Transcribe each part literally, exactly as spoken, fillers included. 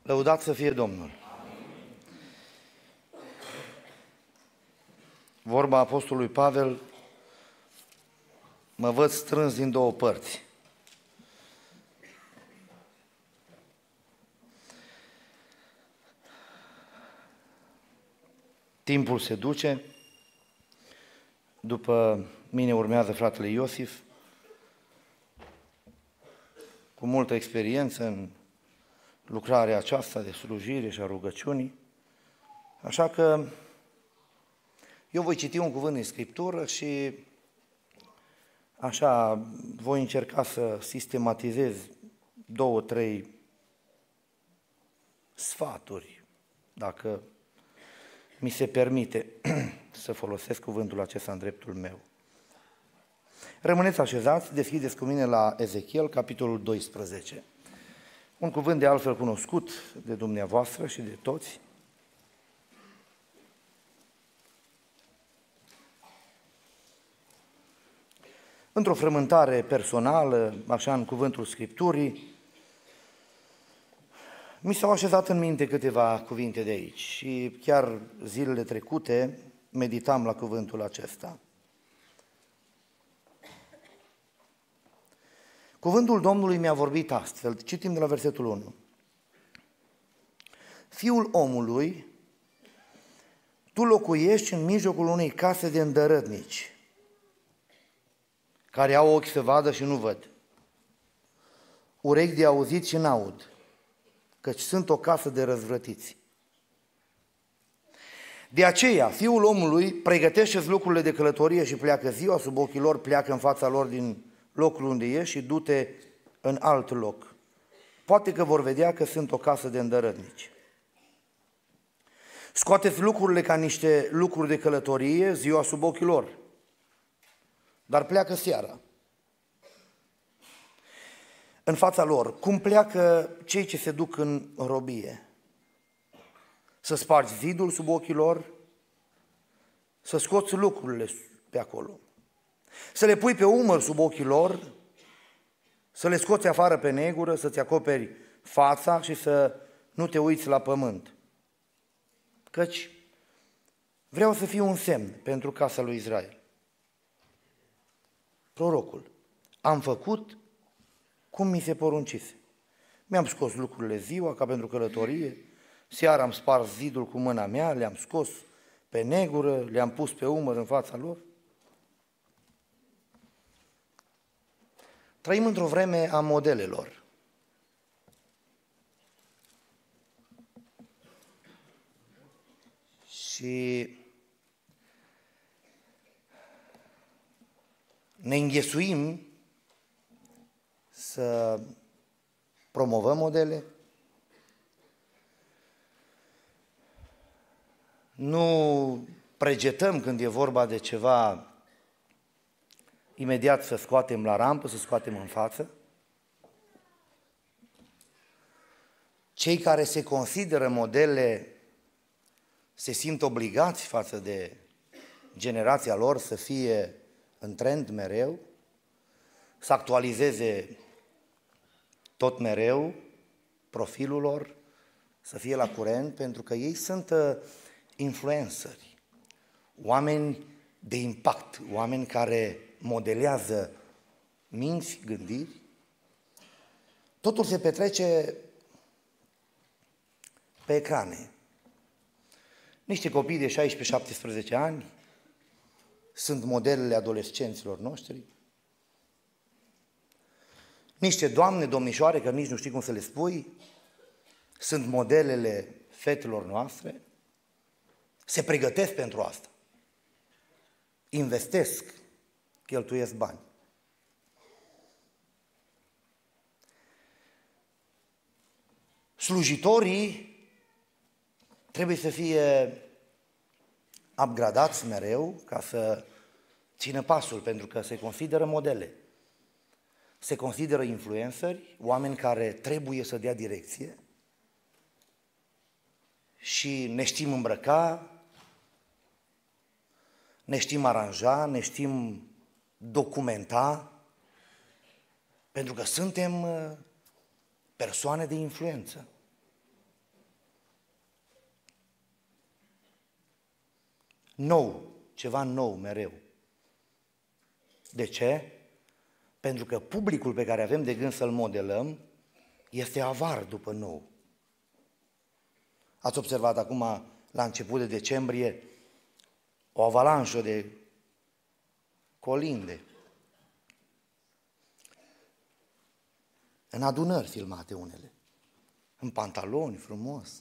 Lăudat să fie Domnul! Vorba apostolului Pavel, mă văd strâns din două părți. Timpul se duce, după mine urmează fratele Iosif, cu multă experiență în lucrarea aceasta de slujire și a rugăciunii, așa că eu voi citi un cuvânt din Scriptură și așa voi încerca să sistematizez două, trei sfaturi, dacă mi se permite să folosesc cuvântul acesta în dreptul meu. Rămâneți așezați, deschideți cu mine la Ezechiel, capitolul doisprezece. Un cuvânt de altfel cunoscut de dumneavoastră și de toți. Într-o frământare personală, așa în cuvântul Scripturii, mi s-au așezat în minte câteva cuvinte de aici și chiar zilele trecute meditam la cuvântul acesta. Cuvântul Domnului mi-a vorbit astfel, citim de la versetul unu. Fiul omului, tu locuiești în mijlocul unei case de îndărătnici, care au ochi să vadă și nu văd, urechi de auzit și n-aud, căci sunt o casă de răzvrătiți. De aceea, Fiul omului pregătește-ți lucrurile de călătorie și pleacă ziua, sub ochii lor pleacă în fața lor din locul unde ești și du-te în alt loc. Poate că vor vedea că sunt o casă de îndărătnici. Scoateți lucrurile ca niște lucruri de călătorie ziua sub ochii lor, dar pleacă seara. În fața lor, cum pleacă cei ce se duc în robie. Să spargi zidul sub ochii lor, să scoți lucrurile pe acolo, să le pui pe umăr sub ochii lor, să le scoți afară pe negură, să-ți acoperi fața și să nu te uiți la pământ. Căci vreau să fiu un semn pentru casa lui Israel. Prorocul, am făcut cum mi se poruncise. Mi-am scos lucrurile ziua ca pentru călătorie, seara am spars zidul cu mâna mea, le-am scos pe negură, le-am pus pe umăr în fața lor. Trăim într-o vreme a modelelor. Și ne înghesuim să promovăm modele, nu pregetăm când e vorba de ceva imediat să scoatem la rampă, să scoatem în față. Cei care se consideră modele se simt obligați față de generația lor să fie în trend mereu, să actualizeze tot mereu profilul lor, să fie la curent, pentru că ei sunt influenceri, oameni de impact, oameni care modelează minți, gândiri. Totul se petrece pe ecrane. Niște copii de șaisprezece șaptesprezece ani sunt modelele adolescenților noștri. Niște doamne, domnișoare, că nici nu știi cum să le spui, sunt modelele fetelor noastre. Se pregătesc pentru asta. Investesc, cheltuiesc bani. Slujitorii trebuie să fie upgradați mereu ca să țină pasul, pentru că se consideră modele. Se consideră influenceri, oameni care trebuie să dea direcție și ne știm îmbrăca, ne știm aranja, ne știm documenta, pentru că suntem persoane de influență. Nou, ceva nou mereu. De ce? Pentru că publicul pe care avem de gând să-l modelăm este avar după nou. Ați observat acum, la început de decembrie, o avalanșă de colinde. În adunări filmate unele. În pantaloni, frumos.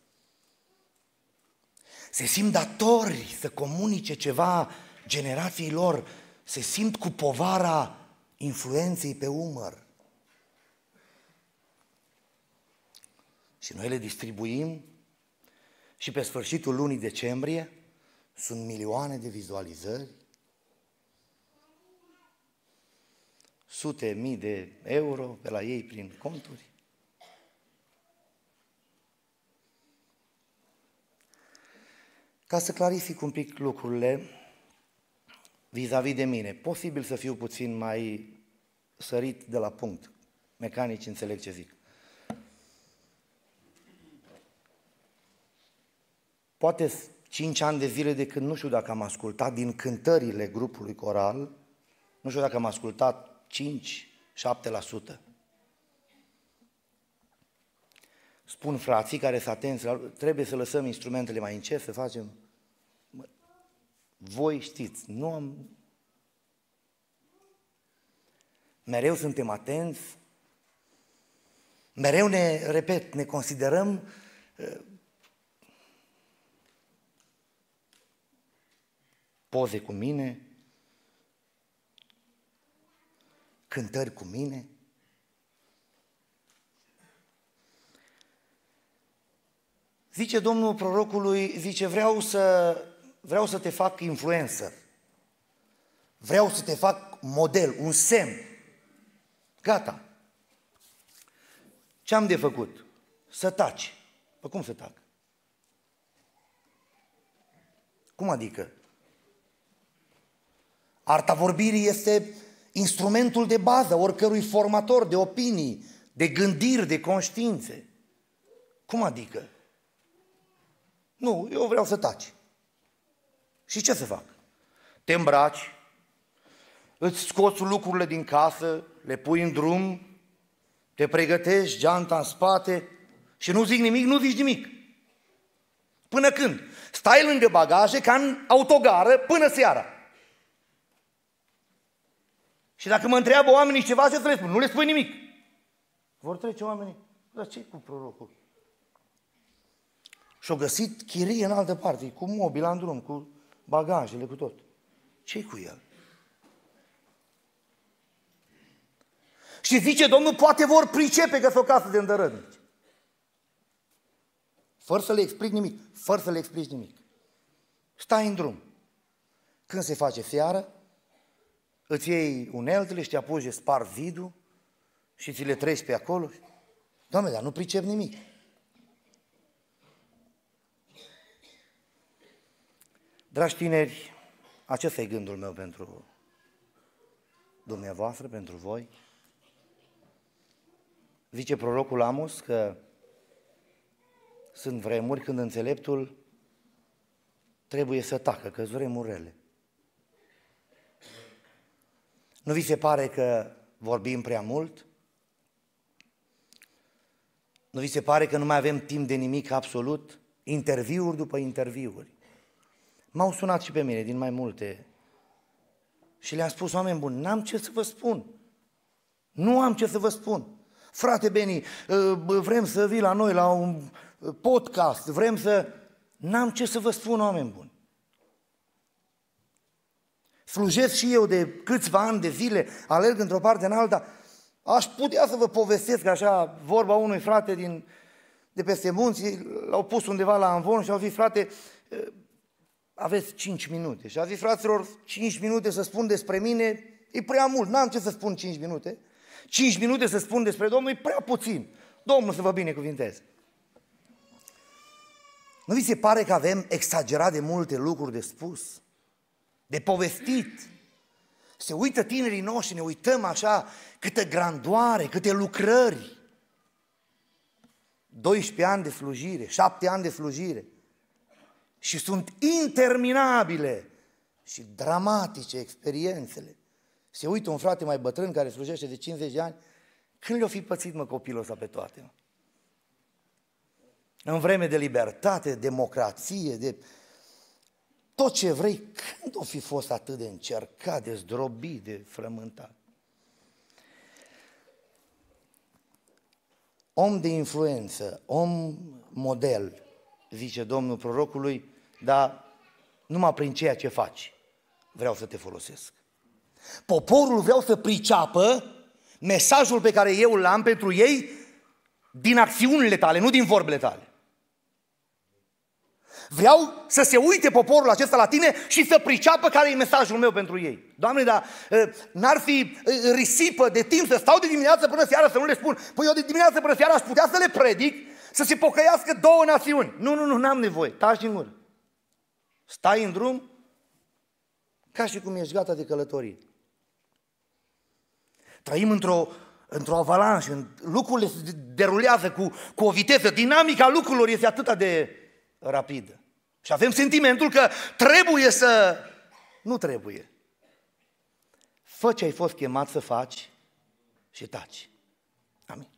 Se simt datori să comunice ceva generației lor. Se simt cu povara influenței pe umăr. Și noi le distribuim și pe sfârșitul lunii decembrie sunt milioane de vizualizări, sute mii de euro pe la ei prin conturi. Ca să clarific un pic lucrurile vis-a-vis de mine, posibil să fiu puțin mai sărit de la punct. Mecanici înțeleg ce zic. Poate cinci ani de zile de când nu știu dacă am ascultat din cântările grupului coral, nu știu dacă am ascultat cinci șapte la sută. Spun frații care sunt atenți, trebuie să lăsăm instrumentele mai încet, să facem... Voi știți, nu am... Mereu suntem atenți, mereu ne, repet, ne considerăm uh, poze cu mine, cântări cu mine. Zice Domnul prorocului, zice, vreau să, vreau să te fac influencer, vreau să te fac model, un semn. Gata. Ce am de făcut? Să taci. Păi cum să tac? Cum adică? Arta vorbirii este instrumentul de bază oricărui formator de opinii, de gândiri, de conștiințe. Cum adică? Nu, eu vreau să taci. Și ce să fac? Te îmbraci, îți scoți lucrurile din casă, le pui în drum, te pregătești, geanta în spate și nu zic nimic, nu zici nimic. Până când? Stai lângă bagaje ca în autogară până seara. Și dacă mă întreabă oamenii ceva, ce să le spun? Nu le spui nimic. Vor trece oamenii, dar ce cu prorocul? Și-au găsit chirie în altă parte, cu mobila în drum, cu bagajele, cu tot. Ce-i cu el? Și zice Domnul, poate vor pricepe că s-o casă de îndărătnici. Fără să le explic nimic, fără să le explici nimic. Stai în drum. Când se face seară, îți iei uneltele și te apuci de spar zidul și ți le treci pe acolo. Doamne, dar nu pricep nimic. Dragi tineri, acesta e gândul meu pentru dumneavoastră, pentru voi. Zice prorocul Amos că sunt vremuri când înțeleptul trebuie să tacă, că-s vremuri rele. Nu vi se pare că vorbim prea mult? Nu vi se pare că nu mai avem timp de nimic absolut? Interviuri după interviuri. M-au sunat și pe mine din mai multe și le-am spus, oameni buni, n-am ce să vă spun. Nu am ce să vă spun. Frate Beni, vrem să vii la noi la un podcast, vrem să... N-am ce să vă spun, oameni buni. Slujesc și eu de câțiva ani de zile, alerg într-o parte în alta. Aș putea să vă povestesc așa vorba unui frate din, de peste munți, l-au pus undeva la Amvon și au zis, frate, aveți cinci minute. Și a zis, fraților, cinci minute să spun despre mine, e prea mult, n-am ce să spun cinci minute. Cinci minute să spun despre Domnul, e prea puțin. Domnul să vă binecuvinteze. Nu vi se pare că avem exagerat de multe lucruri de spus? De povestit? Se uită tinerii noștri, ne uităm așa, câtă grandoare, câte lucrări. doisprezece ani de slujire, șapte ani de slujire. Și sunt interminabile și dramatice experiențele. Se uită un frate mai bătrân care slujește de cincizeci de ani, când le-o fi pățit, mă, copilul ăsta pe toate? Mă? În vreme de libertate, de democrație, de tot ce vrei, când o fi fost atât de încercat, de zdrobit, de frământat? Om de influență, om model, zice Domnul prorocului, dar numai prin ceea ce faci vreau să te folosesc. Poporul vreau să priceapă mesajul pe care eu l-am pentru ei din acțiunile tale, nu din vorbele tale. Vreau să se uite poporul acesta la tine și să priceapă care e mesajul meu pentru ei. Doamne, dar n-ar fi risipă de timp să stau de dimineață până seara să nu le spun, păi eu de dimineață până seara aș putea să le predic, să se pocăiască două națiuni. Nu, nu, nu, n-am nevoie, taci din gură. Stai în drum ca și cum ești gata de călătorie. Trăim într-o într-o avalanșă, lucrurile se derulează cu, cu o viteză, dinamica lucrurilor este atât de rapidă. Și avem sentimentul că trebuie să... Nu trebuie. Fă ce ai fost chemat să faci și taci. Amin.